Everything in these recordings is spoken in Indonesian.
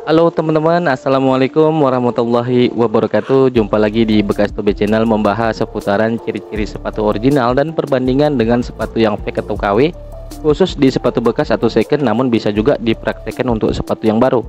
Halo teman-teman, assalamualaikum warahmatullahi wabarakatuh. Jumpa lagi di Bekas Tobe Channel, membahas seputaran ciri-ciri sepatu original dan perbandingan dengan sepatu yang fake atau KW, khusus di sepatu bekas atau second, namun bisa juga dipraktekkan untuk sepatu yang baru.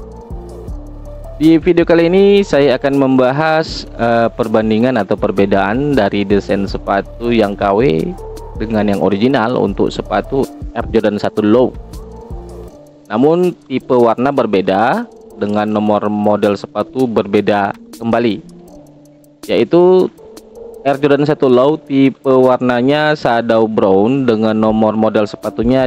Di video kali ini saya akan membahas perbandingan atau perbedaan dari desain sepatu yang KW dengan yang original untuk sepatu Air Jordan 1 Low. Namun tipe warna berbeda dengan nomor model sepatu berbeda kembali, yaitu Air Jordan 1 Low tipe warnanya shadow brown dengan nomor model sepatunya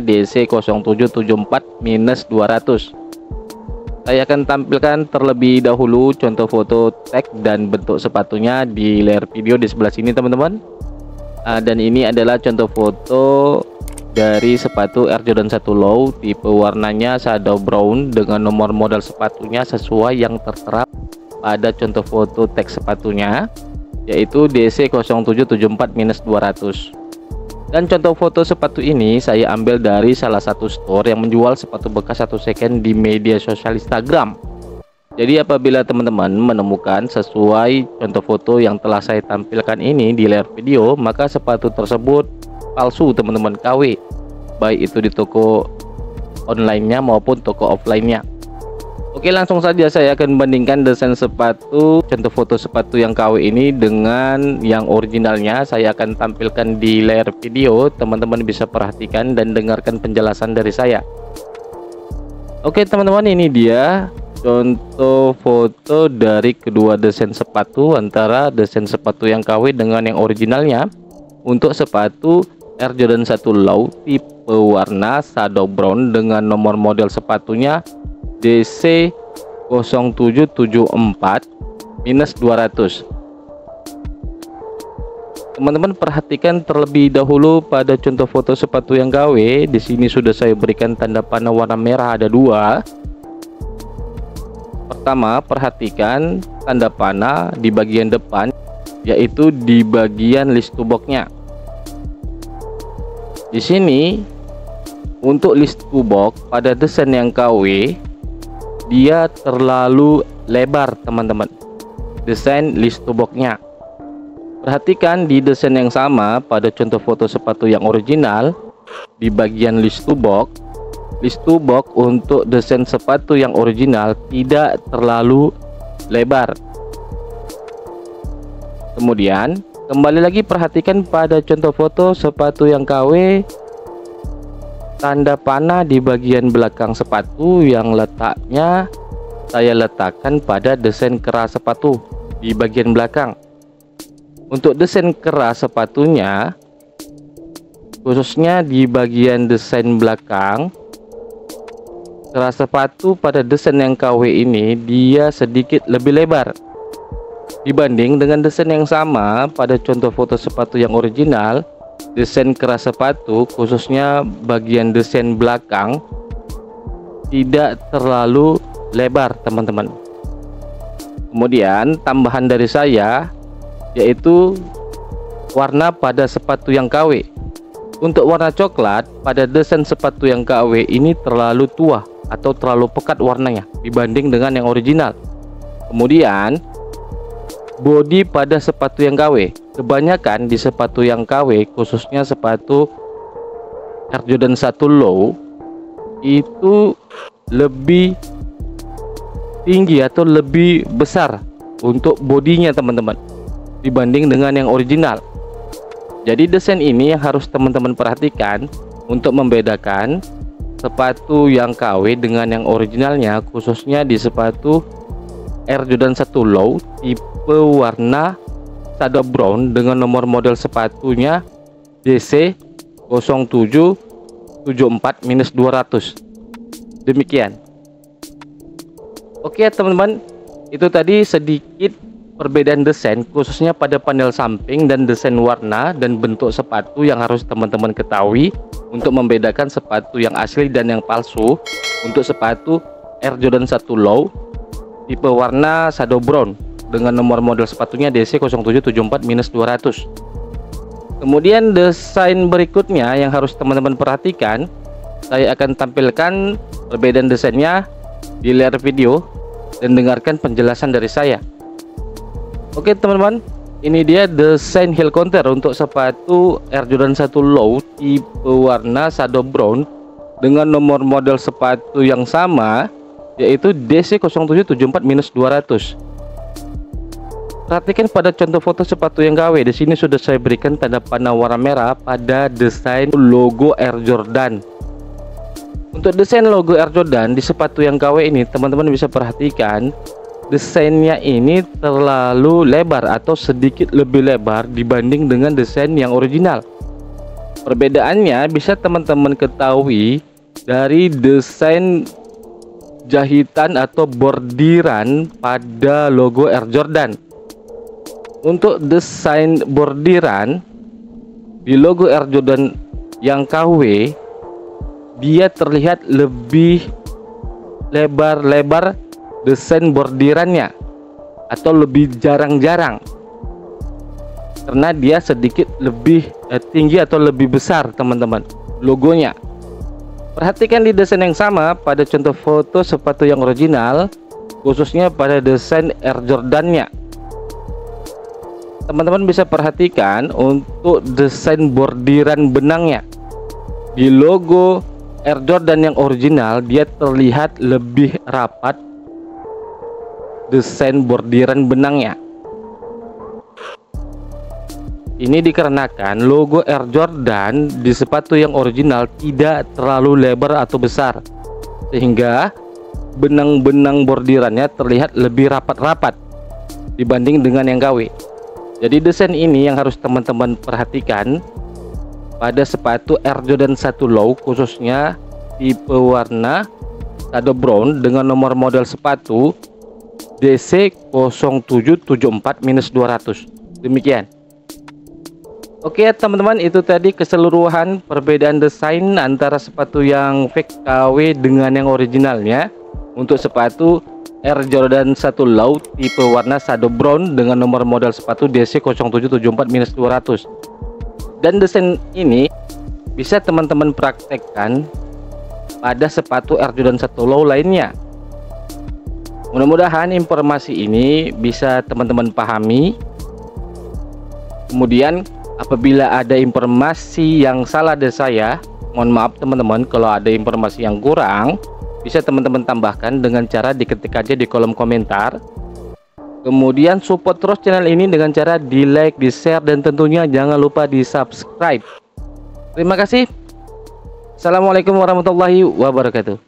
DC0774-200. Saya akan tampilkan terlebih dahulu contoh foto tag dan bentuk sepatunya di layar video di sebelah sini teman-teman. Dan ini adalah contoh foto dari sepatu Air Jordan 1 Low tipe warnanya shadow brown dengan nomor model sepatunya sesuai yang tertera pada contoh foto teks sepatunya, yaitu DC0774-200. Dan contoh foto sepatu ini saya ambil dari salah satu store yang menjual sepatu bekas atau second di media sosial Instagram. Jadi apabila teman-teman menemukan sesuai contoh foto yang telah saya tampilkan ini di layar video, maka sepatu tersebut palsu teman-teman, KW, baik itu di toko online-nya maupun toko offline-nya. Oke, langsung saja saya akan bandingkan desain sepatu contoh foto sepatu yang KW ini dengan yang originalnya. Saya akan tampilkan di layar video, teman-teman bisa perhatikan dan dengarkan penjelasan dari saya. Oke teman-teman, ini dia contoh foto dari kedua desain sepatu, antara desain sepatu yang KW dengan yang originalnya untuk sepatu Air Jordan 1 Low tipe warna shadow brown dengan nomor model sepatunya DC0774-200. Teman-teman perhatikan terlebih dahulu pada contoh foto sepatu yang KW. Di sini sudah saya berikan tanda panah warna merah, ada dua. Pertama, perhatikan tanda panah di bagian depan, yaitu di bagian list to box-nya. Di sini untuk list to box pada desain yang KW dia terlalu lebar teman-teman, desain list to box-nya. Perhatikan di desain yang sama pada contoh foto sepatu yang original, di bagian list to box untuk desain sepatu yang original tidak terlalu lebar. Kemudian kembali lagi perhatikan pada contoh foto sepatu yang KW, tanda panah di bagian belakang sepatu yang letaknya saya letakkan pada desain keras sepatu di bagian belakang. Untuk desain keras sepatunya, khususnya di bagian desain belakang keras sepatu pada desain yang KW ini dia sedikit lebih lebar dibanding dengan desain yang sama pada contoh foto sepatu yang original. Desain keras sepatu khususnya bagian desain belakang tidak terlalu lebar teman-teman. Kemudian tambahan dari saya yaitu warna pada sepatu yang KW. Untuk warna coklat pada desain sepatu yang KW ini terlalu tua atau terlalu pekat warnanya dibanding dengan yang original. Kemudian bodi pada sepatu yang KW, kebanyakan di sepatu yang KW khususnya sepatu Air Jordan 1 Low itu lebih tinggi atau lebih besar untuk bodinya teman-teman dibanding dengan yang original. Jadi desain ini yang harus teman-teman perhatikan untuk membedakan sepatu yang KW dengan yang originalnya, khususnya di sepatu Air Jordan 1 Low tipe warna shadow brown dengan nomor model sepatunya DC0774-200. Demikian. Oke teman-teman, itu tadi sedikit perbedaan desain khususnya pada panel samping dan desain warna dan bentuk sepatu yang harus teman-teman ketahui untuk membedakan sepatu yang asli dan yang palsu untuk sepatu Air Jordan 1 Low tipe warna shadow brown dengan nomor model sepatunya DC0774-200. Kemudian desain berikutnya yang harus teman-teman perhatikan, saya akan tampilkan perbedaan desainnya di layar video dan dengarkan penjelasan dari saya. Oke teman-teman, ini dia desain heel counter untuk sepatu Air Jordan 1 Low tipe warna shadow brown dengan nomor model sepatu yang sama, yaitu DC0774-200. Perhatikan pada contoh foto sepatu yang KW. Di sini sudah saya berikan tanda panah warna merah pada desain logo Air Jordan. Untuk desain logo Air Jordan di sepatu yang KW ini, teman-teman bisa perhatikan desainnya ini terlalu lebar atau sedikit lebih lebar dibanding dengan desain yang original. Perbedaannya bisa teman-teman ketahui dari desain jahitan atau bordiran pada logo Air Jordan. Untuk desain bordiran di logo Air Jordan yang KW, dia terlihat lebih lebar-lebar desain bordirannya atau lebih jarang-jarang karena dia sedikit lebih tinggi atau lebih besar teman-teman logonya. Perhatikan di desain yang sama pada contoh foto sepatu yang original, khususnya pada desain Air Jordan-nya. Teman-teman bisa perhatikan untuk desain bordiran benangnya di logo Air Jordan yang original, dia terlihat lebih rapat desain bordiran benangnya. Ini dikarenakan logo Air Jordan di sepatu yang original tidak terlalu lebar atau besar, sehingga benang-benang bordirannya terlihat lebih rapat-rapat dibanding dengan yang KW. Jadi desain ini yang harus teman-teman perhatikan pada sepatu Air Jordan 1 Low, khususnya tipe warna shadow brown dengan nomor model sepatu DC0774-200. Demikian. Oke teman-teman, itu tadi keseluruhan perbedaan desain antara sepatu yang fake KW dengan yang originalnya untuk sepatu Air Jordan 1 Low tipe warna shadow brown dengan nomor model sepatu DC0774-200. Dan desain ini bisa teman-teman praktekkan pada sepatu Air Jordan 1 Low lainnya. Mudah-mudahan informasi ini bisa teman-teman pahami. Kemudian apabila ada informasi yang salah dari saya, mohon maaf teman-teman. Kalau ada informasi yang kurang, bisa teman-teman tambahkan dengan cara diketik aja di kolom komentar. Kemudian support terus channel ini dengan cara di like, di share, dan tentunya jangan lupa di subscribe. Terima kasih. Assalamualaikum warahmatullahi wabarakatuh.